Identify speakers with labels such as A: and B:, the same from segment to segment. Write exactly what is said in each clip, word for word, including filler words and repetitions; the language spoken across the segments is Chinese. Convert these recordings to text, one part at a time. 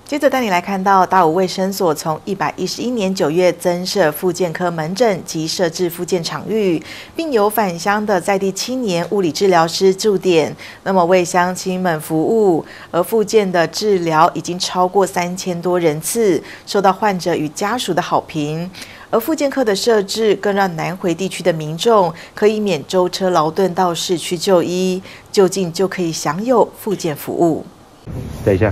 A: 接着带你来看到大武卫生所从一百一十一年九月增设复健科门诊及设置复健场域，并有返乡的在地青年物理治疗师驻点，那么为乡亲们服务。而复健的治疗已经超过三千多人次，受到患者与家属的好评。而复健科的设置更让南回地区的民众可以免舟车劳顿到市区就医，就近就可以享有复健服务。
B: 等一下。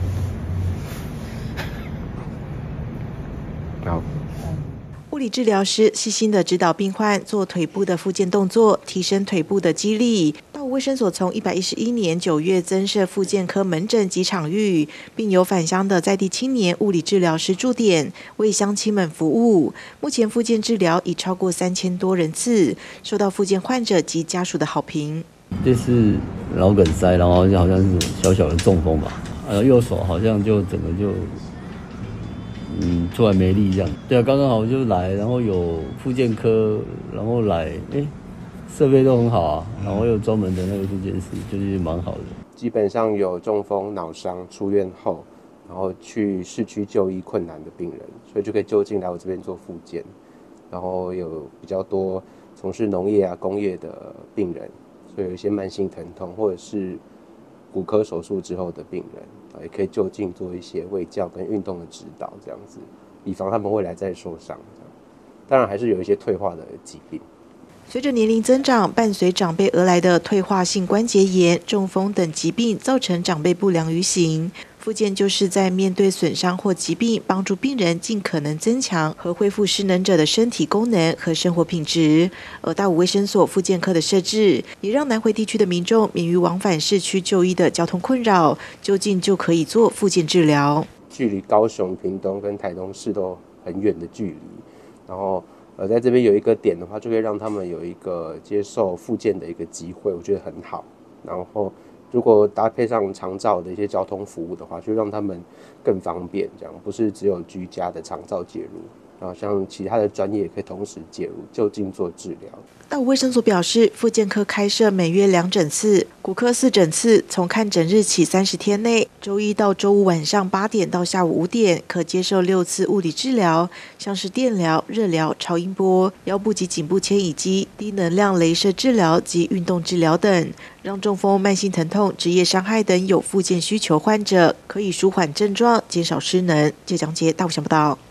B: 好。
A: 物理治疗师细心地指导病患做腿部的复健动作，提升腿部的肌力。大武卫生所从一百一十一年九月增设复健科门诊及场域，并有返乡的在地青年物理治疗师驻点，为乡亲们服务。目前复健治疗已超过三千多人次，受到复健患者及家属的好评。
C: 这是脑梗塞，然后好像是小小的中风吧，呃，右手好像就整个就。嗯，突然没力这样。对啊，刚刚好就来，然后有复健科，然后来，哎，设备都很好啊，然后有专门的那个复健室，就是蛮好的。
B: 基本上有中风、脑伤出院后，然后去市区就医困难的病人，所以就可以就近来我这边做复健。然后有比较多从事农业啊、工业的病人，所以有一些慢性疼痛或者是骨科手术之后的病人。也可以就近做一些卫教跟运动的指导，这样子，以防他们未来再受伤。当然，还是有一些退化的疾病。
A: 随着年龄增长，伴随长辈而来的退化性关节炎、中风等疾病，造成长辈不良于行。复健就是在面对损伤或疾病，帮助病人尽可能增强和恢复失能者的身体功能和生活品质。而大武卫生所复健科的设置，也让南回地区的民众免于往返市区就医的交通困扰，就近就可以做复健治疗。
B: 距离高雄、屏东跟台东市都很远的距离，然后呃，在这边有一个点的话，就可以让他们有一个接受复健的一个机会，我觉得很好。然后如果搭配上长照的一些交通服务的话，就让他们更方便，这样不是只有居家的长照介入，然后像其他的专业也可以同时介入，就近做治疗。
A: 大武卫生所表示，复健科开设每月两诊次，骨科四诊次，从看诊日起三十天内，周一到周五晚上八点到下午五点，可接受六次物理治疗，像是电疗、热疗、超音波、腰部及颈部牵引机、低能量雷射治疗及运动治疗等，让中风、慢性疼痛、职业伤害等有复健需求患者可以舒缓症状，减少失能。记者讲解，大武想报道。